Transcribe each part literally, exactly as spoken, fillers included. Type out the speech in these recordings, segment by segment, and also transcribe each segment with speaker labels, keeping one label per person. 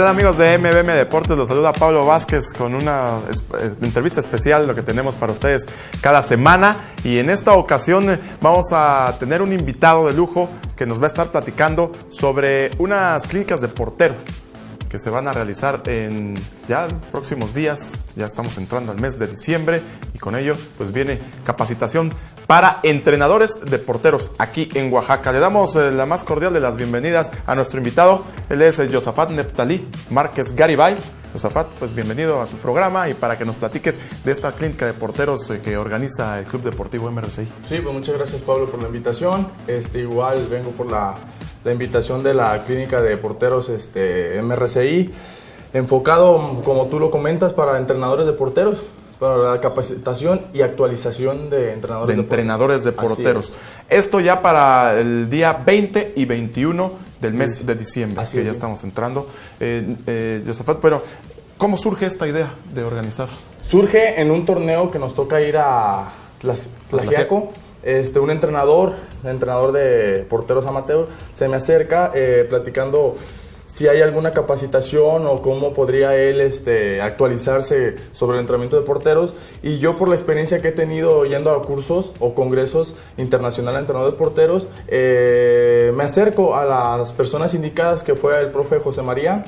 Speaker 1: tal, amigos de M B M Deportes? Los saluda Pablo Vázquez con una eh, entrevista especial, lo que tenemos para ustedes cada semana. Y en esta ocasión vamos a tener un invitado de lujo que nos va a estar platicando sobre unas clínicas de portero que se van a realizar en ya próximos días. Ya estamos entrando al mes de diciembre y con ello pues viene capacitación para entrenadores de porteros aquí en Oaxaca. Le damos eh, la más cordial de las bienvenidas a nuestro invitado. Él es eh, Josafat Neftalí Márquez Garibay. Josafat, pues bienvenido a tu programa y para que nos platiques de esta clínica de porteros eh, que organiza el Club Deportivo M R C I.
Speaker 2: Sí, pues muchas gracias, Pablo, por la invitación. Este, igual vengo por la, la invitación de la clínica de porteros este, M R C I, enfocado, como tú lo comentas, para entrenadores de porteros, para la capacitación y actualización de entrenadores
Speaker 1: de,
Speaker 2: de
Speaker 1: entrenadores de porteros. Esto ya para el día veinte y veintiuno del mes sí, de diciembre, así que es, ya sí. estamos entrando. Eh, eh, Josafat, pero ¿cómo surge esta idea de organizar?
Speaker 2: Surge en un torneo que nos toca ir a Tlaxiaco. Este, un entrenador, entrenador de porteros amateur, se me acerca eh, platicando si hay alguna capacitación o cómo podría él este, actualizarse sobre el entrenamiento de porteros. Y yo, por la experiencia que he tenido yendo a cursos o congresos internacionales de entrenadores de porteros, eh, me acerco a las personas indicadas, que fue el profe José María,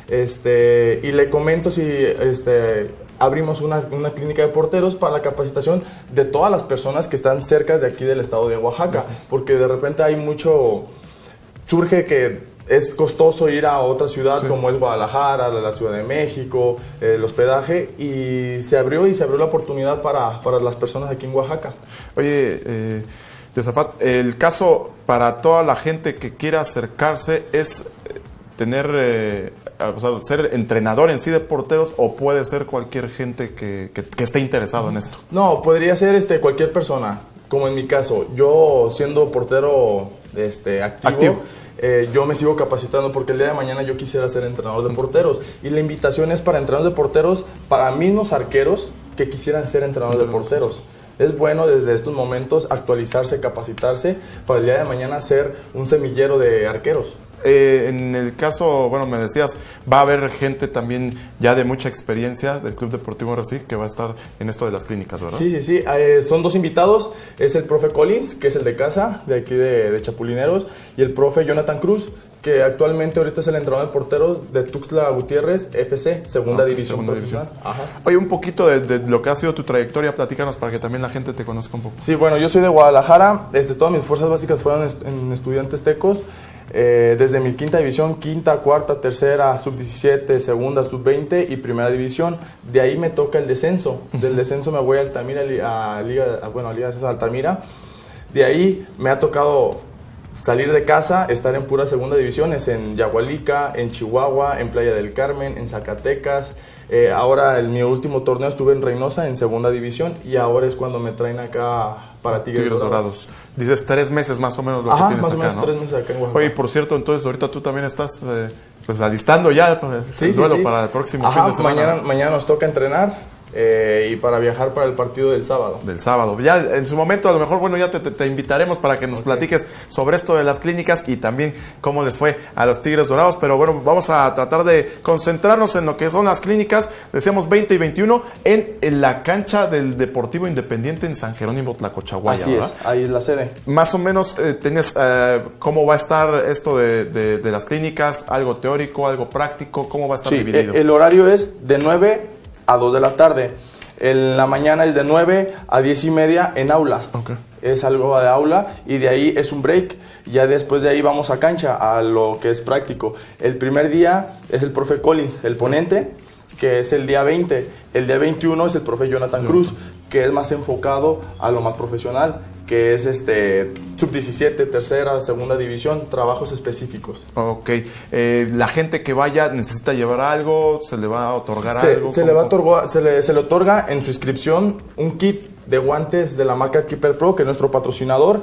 Speaker 2: este, y le comento si este, abrimos una, una clínica de porteros para la capacitación de todas las personas que están cerca de aquí del estado de Oaxaca, porque de repente hay mucho, surge que es costoso ir a otra ciudad, sí, como es Guadalajara, la Ciudad de México, eh, el hospedaje, y se abrió y se abrió la oportunidad para, para las personas aquí en Oaxaca.
Speaker 1: Oye, eh, Josafat, el caso para toda la gente que quiera acercarse es tener, eh, o sea, ser entrenador en sí de porteros, o puede ser cualquier gente que, que, que esté interesado en esto.
Speaker 2: No, podría ser este, cualquier persona, como en mi caso. Yo, siendo portero este, activo, activo. Eh, yo me sigo capacitando porque el día de mañana yo quisiera ser entrenador de porteros, y la invitación es para entrenadores de porteros, para mismos arqueros que quisieran ser entrenadores de porteros. Es bueno desde estos momentos actualizarse, capacitarse, para el día de mañana ser un semillero de arqueros.
Speaker 1: Eh, en el caso, bueno, me decías, va a haber gente también ya de mucha experiencia del Club Deportivo M R C I que va a estar en esto de las clínicas, ¿verdad?
Speaker 2: Sí, sí, sí. Eh, son dos invitados. Es el profe Collins, que es el de casa, de aquí de, de Chapulineros, y el profe Jonathan Cruz, que actualmente ahorita es el entrenador de porteros de Tuxtla Gutiérrez F C, segunda okay, división segunda profesional. División. Ajá.
Speaker 1: Oye, un poquito de, de lo que ha sido tu trayectoria, platícanos para que también la gente te conozca un poco.
Speaker 2: Sí, bueno, yo soy de Guadalajara. Este, todas mis fuerzas básicas fueron est en Estudiantes Tecos. Eh, desde mi quinta división, quinta, cuarta, tercera, sub diecisiete, segunda, sub veinte y primera división. De ahí me toca el descenso. Del descenso me voy a Altamira, a Liga, a, bueno, a Liga de Altamira. De ahí me ha tocado salir de casa, estar en puras segunda divisiones, en Yagualica, en Chihuahua, en Playa del Carmen, en Zacatecas. Eh, ahora en mi último torneo estuve en Reynosa, en segunda división, y ahora es cuando me traen acá para Tigres, Tigres Dorados. Dorados.
Speaker 1: Dices tres meses más o menos lo
Speaker 2: Ajá,
Speaker 1: que tienes
Speaker 2: más
Speaker 1: acá,
Speaker 2: o menos
Speaker 1: ¿no?
Speaker 2: tres meses acá en Oaxaca.
Speaker 1: Oye, por cierto, entonces ahorita tú también estás eh, pues alistando ya el
Speaker 2: sí,
Speaker 1: duelo
Speaker 2: sí, sí.
Speaker 1: para el próximo
Speaker 2: Ajá,
Speaker 1: fin de semana.
Speaker 2: Mañana, mañana nos toca entrenar. Eh, y para viajar para el partido del sábado.
Speaker 1: Del sábado. Ya en su momento a lo mejor, bueno, ya te, te, te invitaremos para que nos okay. platiques sobre esto de las clínicas y también cómo les fue a los Tigres Dorados, pero bueno, vamos a tratar de concentrarnos en lo que son las clínicas, decíamos veinte y veintiuno, en, en la cancha del Deportivo Independiente en San Jerónimo Tlacochahuaya.
Speaker 2: Así
Speaker 1: ¿verdad?
Speaker 2: es, ahí es la sede.
Speaker 1: Más o menos, eh, ¿tienes eh, cómo va a estar esto de, de, de las clínicas? ¿Algo teórico, algo práctico? ¿Cómo va a estar
Speaker 2: sí,
Speaker 1: dividido?
Speaker 2: El horario es de nueve a dos de la tarde. En la mañana es de nueve a diez y media en aula. Okay. Es algo de aula y de ahí es un break. Ya después de ahí vamos a cancha, a lo que es práctico. El primer día es el profe Collins, el ponente, que es el día veinte. El día veintiuno es el profe Jonathan Cruz, que es más enfocado a lo más profesional, que es este sub diecisiete, tercera, segunda división, trabajos específicos.
Speaker 1: Ok. Eh, la gente que vaya necesita llevar algo, se le va a otorgar
Speaker 2: se,
Speaker 1: algo.
Speaker 2: Se le, va a otorgar, se, le, se le otorga en su inscripción un kit de guantes de la marca Keeper Pro, que es nuestro patrocinador.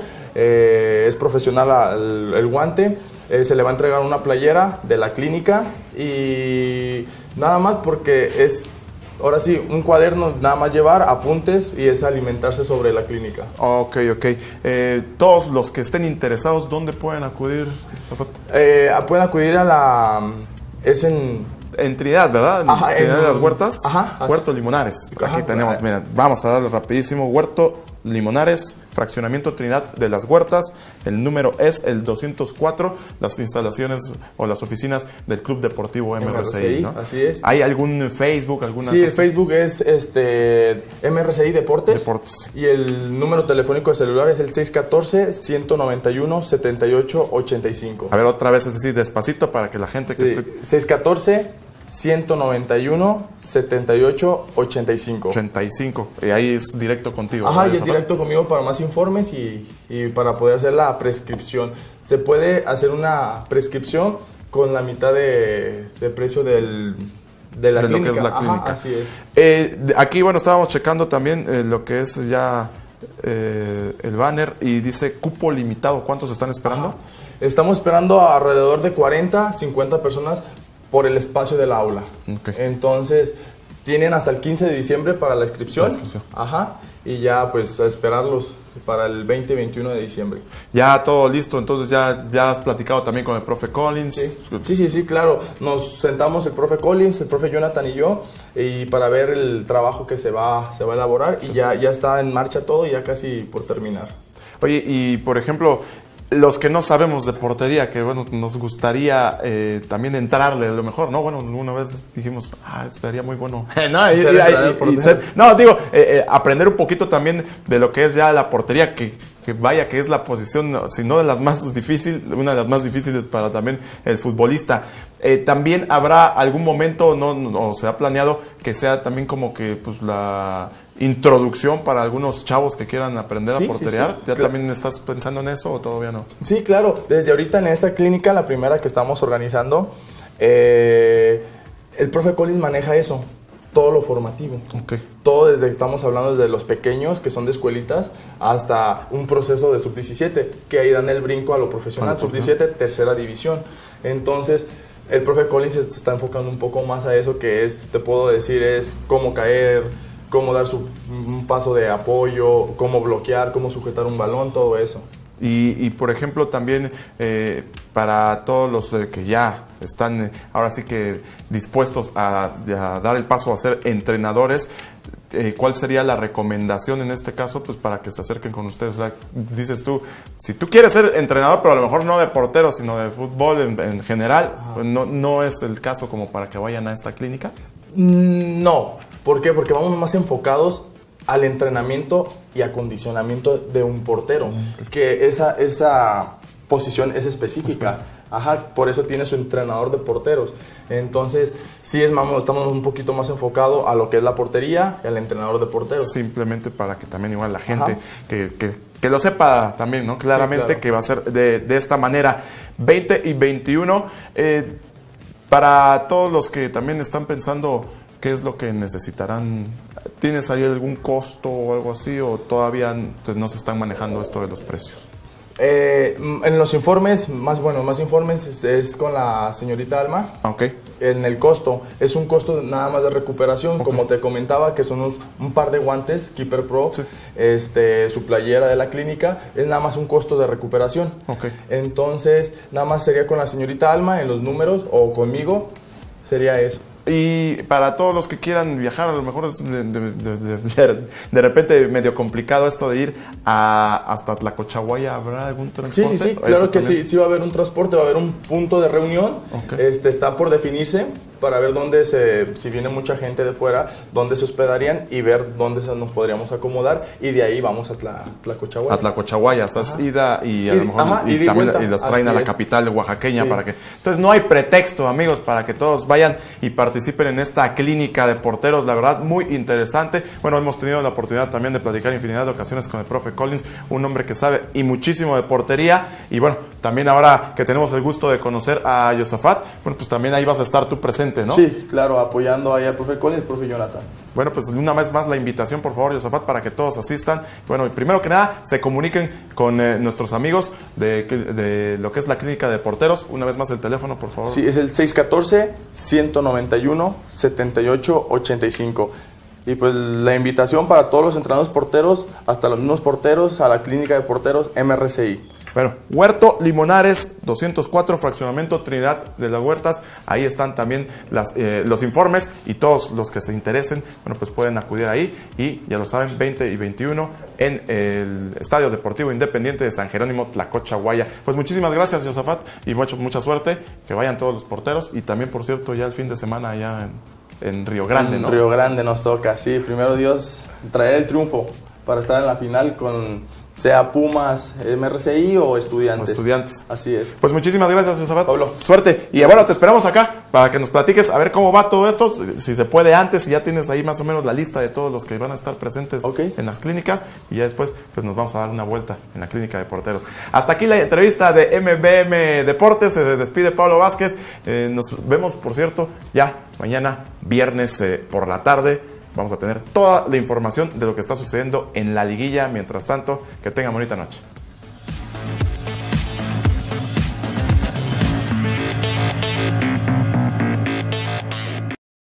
Speaker 2: Eh, es profesional el, el guante. Eh, se le va a entregar una playera de la clínica y nada más, porque es... Ahora sí, un cuaderno, nada más llevar apuntes y es alimentarse sobre la clínica.
Speaker 1: Ok, ok. Eh, todos los que estén interesados, ¿dónde pueden acudir?
Speaker 2: Eh, pueden acudir a la... Es en
Speaker 1: en Trinidad, ¿verdad? En
Speaker 2: Ajá,
Speaker 1: Trinidad
Speaker 2: en,
Speaker 1: de las Huertas.
Speaker 2: Ajá,
Speaker 1: Huerto Limonares. Ajá, aquí tenemos,
Speaker 2: ajá.
Speaker 1: miren, vamos a darle rapidísimo. Huerto Limonares, Fraccionamiento Trinidad de las Huertas. El número es el doscientos cuatro, las instalaciones o las oficinas del Club Deportivo M R C I, ¿no?
Speaker 2: Así es.
Speaker 1: ¿Hay algún Facebook, alguna
Speaker 2: Sí,
Speaker 1: cosa?
Speaker 2: el Facebook es este M R C I Deportes.
Speaker 1: Deportes.
Speaker 2: Y el número telefónico de celular es el seis uno cuatro, uno nueve uno, siete ocho ocho cinco.
Speaker 1: A ver, otra vez, es decir, despacito para que la gente
Speaker 2: Sí,
Speaker 1: que esté...
Speaker 2: seis uno cuatro, uno nueve uno, siete ocho ocho cinco.
Speaker 1: ochenta y cinco. Y ahí es directo contigo.
Speaker 2: Ajá,
Speaker 1: ¿verdad,
Speaker 2: y es
Speaker 1: Zafat?
Speaker 2: directo conmigo para más informes y, y para poder hacer la prescripción. Se puede hacer una prescripción con la mitad de, de precio del, de la
Speaker 1: de
Speaker 2: clínica.
Speaker 1: lo que es la
Speaker 2: Ajá,
Speaker 1: clínica.
Speaker 2: así es.
Speaker 1: Eh, de- aquí, bueno, estábamos checando también eh, lo que es ya eh, el banner y dice cupo limitado. ¿Cuántos están esperando?
Speaker 2: Ajá. Estamos esperando a alrededor de cuarenta, cincuenta personas por el espacio del aula.
Speaker 1: Ok.
Speaker 2: Entonces, tienen hasta el quince de diciembre para la inscripción.
Speaker 1: La inscripción.
Speaker 2: Ajá. Y ya, pues, a esperarlos para el veinte y veintiuno de diciembre.
Speaker 1: Ya todo listo, entonces ya, ya has platicado también con el profe Collins.
Speaker 2: Sí. sí, sí, sí, claro. Nos sentamos el profe Collins, el profe Jonathan y yo, y para ver el trabajo que se va, se va a elaborar. Sí. Y ya, ya está en marcha todo, y ya casi por terminar.
Speaker 1: Oye, y por ejemplo, los que no sabemos de portería, que bueno, nos gustaría eh, también entrarle a lo mejor, ¿no? Bueno, una vez dijimos, ah, estaría muy bueno. no, y, y, y, y ser, no, digo, eh, eh, aprender un poquito también de lo que es ya la portería, que, que vaya que es la posición, si no de las más difíciles, una de las más difíciles para también el futbolista. Eh, también habrá algún momento, no, no, o se ha planeado que sea también como que pues la introducción para algunos chavos que quieran aprender sí, a porterear. Sí, sí. ¿Ya claro. también estás pensando en eso o todavía no?
Speaker 2: Sí, claro. Desde ahorita en esta clínica, la primera que estamos organizando, eh, el profe Collins maneja eso, todo lo formativo.
Speaker 1: Okay.
Speaker 2: Todo desde, estamos hablando desde los pequeños, que son de escuelitas, hasta un proceso de sub diecisiete, que ahí dan el brinco a lo profesional, sub diecisiete, tercera división. Entonces, el profe Collins se está enfocando un poco más a eso, que es, te puedo decir, es cómo caer, cómo dar su, un paso de apoyo, cómo bloquear, cómo sujetar un balón, todo eso.
Speaker 1: Y, y por ejemplo, también eh, para todos los eh, que ya están eh, ahora sí que dispuestos a, a dar el paso a ser entrenadores, eh, ¿cuál sería la recomendación en este caso pues para que se acerquen con ustedes? O sea, dices tú, si tú quieres ser entrenador, pero a lo mejor no de portero, sino de fútbol en, en general, pues no, no es el caso como para que vayan a esta clínica.
Speaker 2: No, ¿por qué? Porque vamos más enfocados al entrenamiento y acondicionamiento de un portero, que esa, esa posición es específica. Ajá, por eso tiene su entrenador de porteros. Entonces, sí es, vamos, estamos un poquito más enfocados a lo que es la portería y al entrenador de porteros.
Speaker 1: Simplemente para que también igual la gente que, que, que lo sepa también, ¿no? Claramente, sí, claro. Que va a ser de, de esta manera. veinte y veintiuno, eh, para todos los que también están pensando qué es lo que necesitarán, ¿tienes ahí algún costo o algo así o todavía pues, no se están manejando esto de los precios?
Speaker 2: Eh, en los informes, más bueno, más informes es, es con la señorita Alma.
Speaker 1: Okay.
Speaker 2: En el costo, es un costo nada más de recuperación, okay. Como te comentaba, que son unos, un par de guantes, Keeper Pro, sí. este, su playera de la clínica, es nada más un costo de recuperación.
Speaker 1: Okay.
Speaker 2: Entonces, nada más sería con la señorita Alma en los números o conmigo, sería eso.
Speaker 1: Y para todos los que quieran viajar, a lo mejor es de, de, de, de, de repente medio complicado esto de ir a, hasta Tlacochahuaya, ¿habrá algún transporte?
Speaker 2: Sí, sí, sí, claro que sí, sí va a haber un transporte, va a haber un punto de reunión, okay. este, está por definirse para ver dónde se, si viene mucha gente de fuera, dónde se hospedarían y ver dónde se nos podríamos acomodar y de ahí vamos a Tla, Tlacochahuaya.
Speaker 1: A Tlacochahuaya, o sea, es ida y a lo mejor ajá, y, y también y las traen Así a la es. capital oaxaqueña sí. para que... Entonces no hay pretexto, amigos, para que todos vayan y participen en esta clínica de porteros, la verdad, muy interesante. Bueno, hemos tenido la oportunidad también de platicar infinidad de ocasiones con el profe Collins, un hombre que sabe y muchísimo de portería, y bueno, también ahora que tenemos el gusto de conocer a Josafat, bueno, pues también ahí vas a estar tú presente, ¿no?
Speaker 2: Sí, claro, apoyando ahí al profe Collins y al profe Jonathan.
Speaker 1: Bueno, pues una vez más la invitación, por favor, Josafat, para que todos asistan. Bueno, y primero que nada, se comuniquen con eh, nuestros amigos de, de lo que es la clínica de porteros. Una vez más el teléfono, por favor.
Speaker 2: Sí, es el seis uno cuatro, uno nueve uno, siete ocho ocho cinco. Y pues la invitación para todos los entrenadores porteros, hasta los mismos porteros, a la clínica de porteros M R C I.
Speaker 1: Bueno, Huerto Limonares doscientos cuatro, fraccionamiento Trinidad de las Huertas. Ahí están también las, eh, los informes y todos los que se interesen, bueno, pues pueden acudir ahí. Y ya lo saben, veinte y veintiuno en el Estadio Deportivo Independiente de San Jerónimo, Tlacochahuaya. Pues muchísimas gracias, Josafat, y mucho, mucha suerte. Que vayan todos los porteros. Y también, por cierto, ya el fin de semana allá en, en Río Grande,
Speaker 2: en
Speaker 1: ¿no?
Speaker 2: Río Grande nos toca, sí. Primero Dios, traer el triunfo para estar en la final con... sea Pumas, M R C I o Estudiantes.
Speaker 1: O Estudiantes.
Speaker 2: Así es.
Speaker 1: Pues muchísimas gracias, Josafat.
Speaker 2: Pablo.
Speaker 1: Suerte. Y bueno, te esperamos acá para que nos platiques a ver cómo va todo esto. Si se puede antes, si ya tienes ahí más o menos la lista de todos los que van a estar presentes
Speaker 2: okay.
Speaker 1: en las clínicas. Y ya después pues nos vamos a dar una vuelta en la clínica de porteros. Hasta aquí la entrevista de M B M Deportes. Se despide Pablo Vázquez. Eh, nos vemos, por cierto, ya mañana viernes eh, por la tarde. Vamos a tener toda la información de lo que está sucediendo en la liguilla. Mientras tanto, que tengan bonita noche.